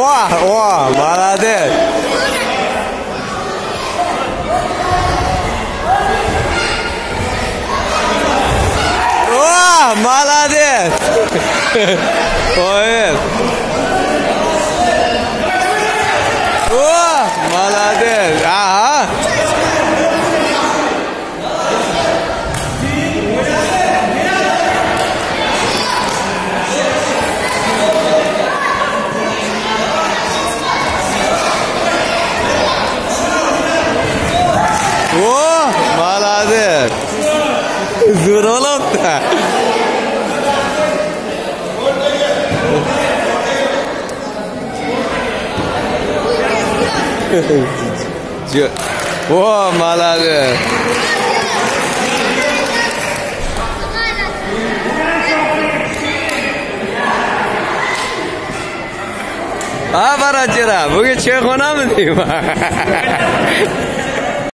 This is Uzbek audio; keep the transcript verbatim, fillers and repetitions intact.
О, о, молодец. О, молодец. Ой. О, молодец. Ага. О, молодец. Здорово-то. О, молодец. А, барачера, bugun choyxonami deyman.